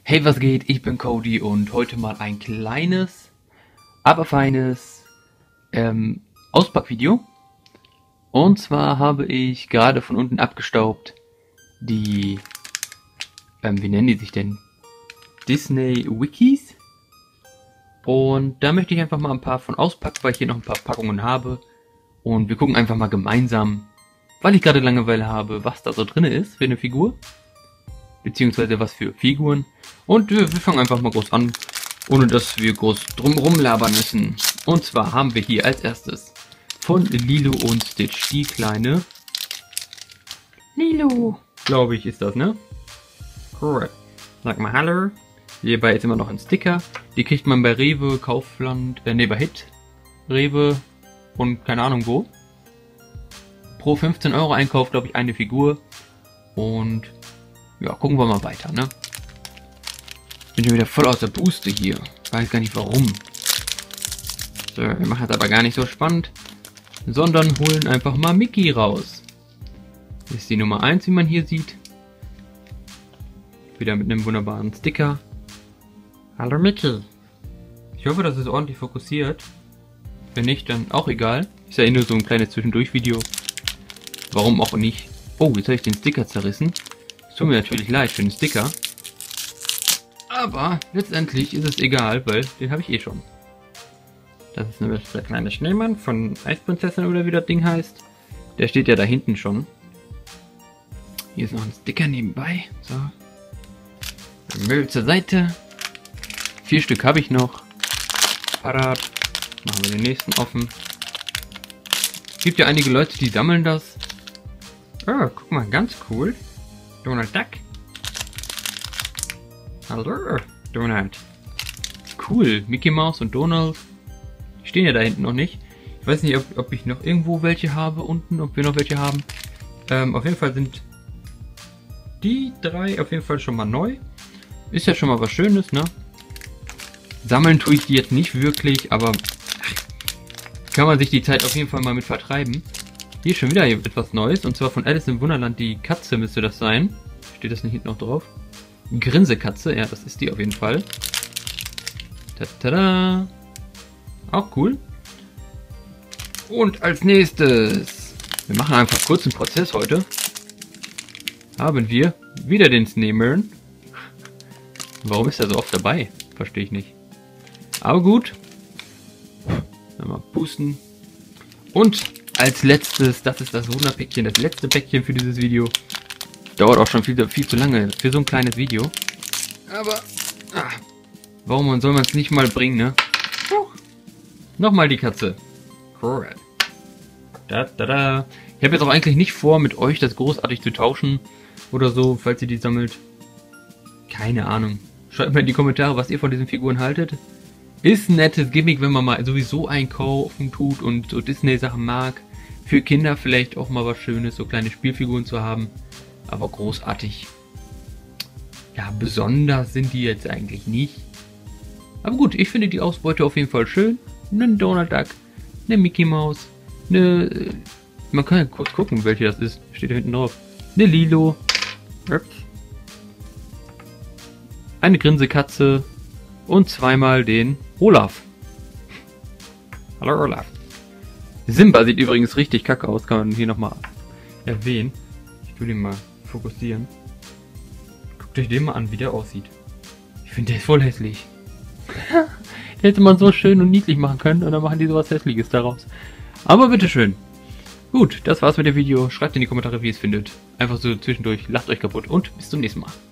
Hey, was geht? Ich bin Cody und heute mal ein kleines, aber feines Auspackvideo. Und zwar habe ich gerade von unten abgestaubt die, wie nennen die sich denn? Disney Wikis. Und da möchte ich einfach mal ein paar von auspacken, weil ich hier noch ein paar Packungen habe. Und wir gucken einfach mal gemeinsam, weil ich gerade Langeweile habe, was da so drin ist für eine Figur. Beziehungsweise was für Figuren. Und wir fangen einfach mal groß an, ohne dass wir groß drumherum labern müssen. Und zwar haben wir hier als erstes von Lilo und Stitch die kleine Lilo, glaube ich, ist das, ne? Correct. Sag mal Hallo. Hierbei ist immer noch ein Sticker. Die kriegt man bei Rewe, Kaufland, bei Hit, Rewe und keine Ahnung wo. Pro 15 € Einkauf, glaube ich, eine Figur. Und ja, gucken wir mal weiter, ne? Bin schon wieder voll aus der Puste hier. Weiß gar nicht warum. So, wir machen es aber gar nicht so spannend, sondern holen einfach mal Mickey raus. Das ist die Nummer 1, wie man hier sieht. Wieder mit einem wunderbaren Sticker. Hallo Mickey. Ich hoffe, das ist ordentlich fokussiert. Wenn nicht, dann auch egal. Ist ja eh nur so ein kleines Zwischendurch-Video. Warum auch nicht? Oh, jetzt habe ich den Sticker zerrissen. Tut mir natürlich leid für den Sticker. Aber letztendlich ist es egal, weil den habe ich eh schon. Das ist nämlich der kleine Schneemann von Eisprinzessin oder wie das Ding heißt. Der steht ja da hinten schon. Hier ist noch ein Sticker nebenbei. So. Müll zur Seite. 4 Stück habe ich noch. Parat. Machen wir den nächsten offen. Es gibt ja einige Leute, die sammeln das. Oh, guck mal, ganz cool. Donald Duck. Hallo, Donald. Cool, Mickey Mouse und Donald. Die stehen ja da hinten noch nicht. Ich weiß nicht, ob ich noch irgendwo welche habe unten, ob wir noch welche haben. Auf jeden Fall sind die 3 auf jeden Fall schon mal neu. Ist ja schon mal was Schönes, ne? Sammeln tue ich die jetzt nicht wirklich, aber kann man sich die Zeit auf jeden Fall mal mit vertreiben. Hier ist schon wieder etwas Neues, und zwar von Alice im Wunderland, die Katze müsste das sein. Steht das nicht hinten noch drauf? Grinsekatze, ja, das ist die auf jeden Fall. Tada! Auch cool. Und als nächstes, wir machen einfach kurz einen Prozess heute, haben wir wieder den Schneemann. Warum ist er so oft dabei? Verstehe ich nicht. Aber gut. Mal pusten. Und als letztes, das ist das Wunderpäckchen, das letzte Päckchen für dieses Video. Dauert auch schon viel zu lange für so ein kleines Video. Aber, warum soll man es nicht mal bringen, ne? Nochmal die Katze. Cool. Da. Ich habe jetzt auch eigentlich nicht vor, mit euch das großartig zu tauschen oder so, falls ihr die sammelt. Keine Ahnung. Schreibt mir in die Kommentare, was ihr von diesen Figuren haltet. Ist ein nettes Gimmick, wenn man mal sowieso einkaufen tut und so Disney-Sachen mag. Für Kinder vielleicht auch mal was Schönes, so kleine Spielfiguren zu haben. Aber großartig. Ja, besonders sind die jetzt eigentlich nicht. Aber gut, ich finde die Ausbeute auf jeden Fall schön. Einen Donald Duck, eine Mickey Mouse, eine... Man kann ja kurz gucken, welche das ist. Steht da hinten drauf. Eine Lilo. Eine Grinsekatze. Und zweimal den Olaf. Hallo Olaf. Simba sieht übrigens richtig kacke aus, kann man hier nochmal erwähnen. Ich will ihn mal fokussieren. Guckt euch den mal an, wie der aussieht. Ich finde, der ist voll hässlich. Der hätte man so schön und niedlich machen können, und dann machen die sowas Hässliches daraus. Aber bitteschön. Gut, das war's mit dem Video. Schreibt in die Kommentare, wie ihr es findet. Einfach so zwischendurch, lacht euch kaputt und bis zum nächsten Mal.